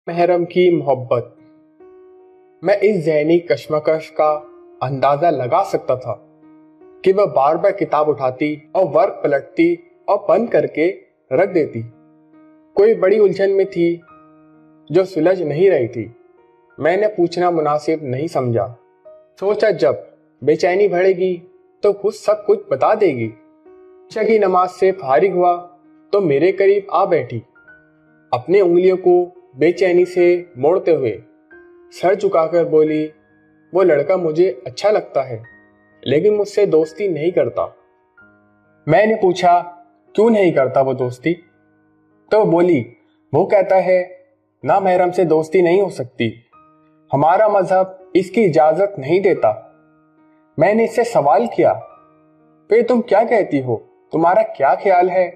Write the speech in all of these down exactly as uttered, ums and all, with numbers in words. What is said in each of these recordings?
محرم کی محبت۔ میں اس ذہنی کشمکش کا اندازہ لگا سکتا تھا کہ وہ بار بار کتاب اٹھاتی اور ورق پلٹتی اور بند کر کے رکھ دیتی۔ کوئی بڑی الجھن میں تھی جو سلجھ نہیں رہی تھی۔ میں نے پوچھنا مناسب نہیں سمجھا۔ سوچا جب بے چینی بڑھے گی تو خود سب کچھ بتا دے گی۔ عشاء کی نماز سے فارغ ہوا تو میرے قریب آ بیٹھی، اپنی انگلیوں کو بے چینی سے موڑتے ہوئے سر جھکا کر بولی، وہ لڑکا مجھے اچھا لگتا ہے لیکن مجھ سے دوستی نہیں کرتا۔ میں نے پوچھا کیوں نہیں کرتا وہ دوستی؟ تو بولی، وہ کہتا ہے نا محرم سے دوستی نہیں ہو سکتی، ہمارا مذہب اس کی اجازت نہیں دیتا۔ میں نے اس سے سوال کیا، پھر تم کیا کہتی ہو، تمہارا کیا خیال ہے؟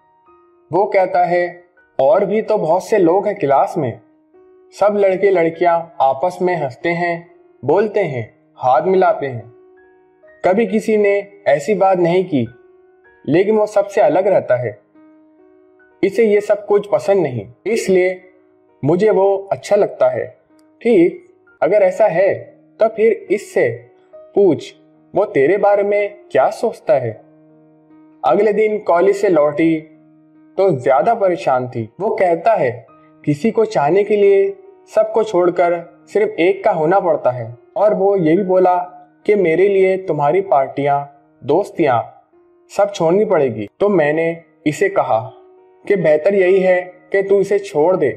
وہ کہتا ہے اور بھی تو بہت سے لوگ ہیں کلاس میں، سب لڑکے لڑکیاں آپس میں ہنستے ہیں، بولتے ہیں، ہاتھ ملاتے ہیں، کبھی کسی نے ایسی بات نہیں کی، لیکن وہ سب سے الگ رہتا ہے، اسے یہ سب کچھ پسند نہیں، اس لیے مجھے وہ اچھا لگتا ہے۔ ٹھیک، اگر ایسا ہے تو پھر اس سے پوچھ وہ تیرے بارے میں کیا سوچتا ہے۔ اگلے دن کالج سے لوٹی تو زیادہ پریشان تھی۔ وہ کہتا ہے کسی کو چاہنے کے لیے سب کو چھوڑ کر صرف ایک کا ہونا پڑتا ہے، اور وہ یہ بھی بولا کہ میرے لیے تمہاری پارٹیاں، دوستیاں سب چھوڑنی پڑے گی۔ تو میں نے اسے کہا کہ بہتر یہی ہے کہ تو اسے چھوڑ دے۔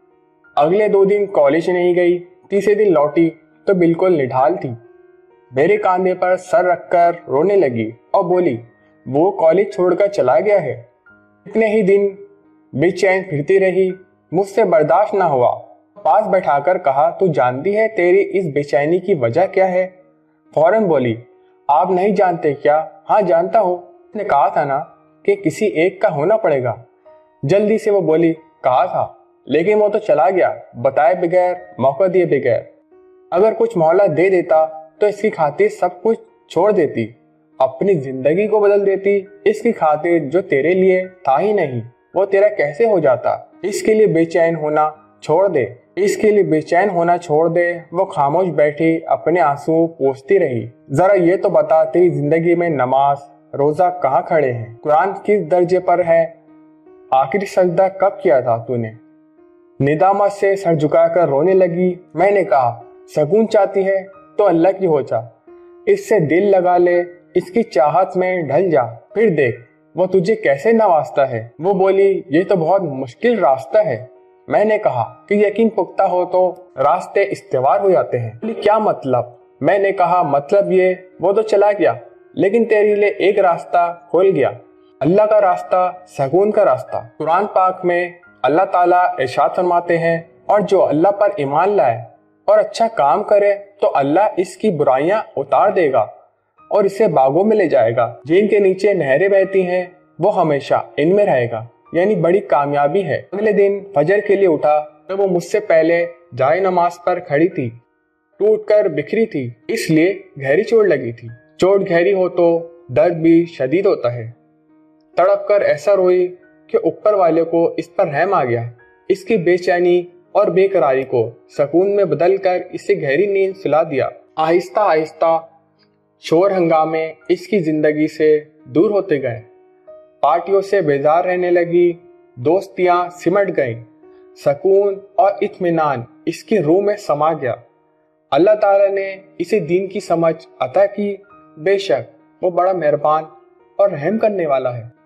اگلے دو دن کالج نہیں گئی، تیسرے دن لوٹی تو بالکل نڈھال تھی، میرے کاندھے پر سر رکھ کر رونے لگی اور بولی، وہ کالج چھوڑ کر چلا گیا ہے۔ اتنے ہی دن بے چین پھرتی رہی، مجھ سے برداشت نہ ہوا، پاس بیٹھا کر کہا، تو جانتی ہے تیری اس بے چینی کی وجہ کیا ہے؟ فوراً بولی، آپ نہیں جانتے کیا؟ ہاں جانتا ہوں، اس نے کہا تھا نا کہ کسی ایک کا ہونا پڑے گا۔ جلدی سے وہ بولی، کہا تھا لیکن وہ تو چلا گیا، بتائے بغیر، موقع دیے بغیر۔ اگر کچھ مہلت دے دیتا تو اس کی خاطر سب کچھ چھوڑ دیتی، اپنی زندگی کو بدل دیتی، اس کی خاطر جو تیرے لیے تھا ہی نہیں، وہ تیرا کیسے ہو جاتا؟ اس کے لیے بے چین ہونا چھوڑ دے، اس کے لیے بے چین ہونا چھوڑ دے۔ وہ خاموش بیٹھی اپنے آنسو پوچھتی رہی، ذرا یہ تو بتا تیری زندگی میں نماز روزہ کہاں کھڑے ہیں؟ قرآن کس درجے پر ہے؟ آخری سجدہ کب کیا تھا تو نے؟ ندامت سے سر جھکا کر رونے لگی۔ میں نے کہا، سکون چاہتی ہے تو اللہ کی ہو جا، اس سے دل لگا لے، اس کی چاہت میں ڈھل جا، پھر دیکھ وہ تجھے کیسے نوازتا ہے۔ وہ بولی، یہ تو بہت مشکل راستہ ہے۔ میں نے کہا کہ یقین پختہ ہو تو راستے استوار ہو جاتے ہیں۔ بولی، کیا مطلب؟ میں نے کہا، مطلب یہ وہ تو چلا گیا لیکن تیرے لیے ایک راستہ کھول گیا، اللہ کا راستہ، سکون کا راستہ۔ قرآن پاک میں اللہ تعالیٰ ارشاد فرماتے ہیں، اور جو اللہ پر ایمان لائے اور اچھا کام کرے تو اللہ اس کی برائیاں اتار دے گا اور اسے باغوں میں لے جائے گا جن کے نیچے نہریں بہتی ہیں، وہ ہمیشہ ان میں رہے گا، یعنی بڑی کامیابی ہے۔ اگلے دن فجر کے لیے اٹھا تو وہ مجھ سے پہلے جائے نماز پر کھڑی تھی، ٹوٹ کر بکھری تھی، اس لیے گہری چوٹ لگی تھی۔ چوٹ گہری ہو تو درد بھی شدید ہوتا ہے۔ تڑپ کر ایسا روئی کہ اوپر والے کو اس پر رحم آ گیا، اس کی بے چینی اور بے قراری کو سکون میں بدل کر اسے گہری نیند سلا دیا۔ آہستہ آہستہ شور ہنگامے اس کی زندگی سے دور ہوتے گئے، پارٹیوں سے بیزار رہنے لگی، دوستیاں سمٹ گئیں، سکون اور اطمینان اس کی روح میں سما گیا۔ اللہ تعالیٰ نے اسے دین کی سمجھ عطا کی، بے شک وہ بڑا مہربان اور رحم کرنے والا ہے۔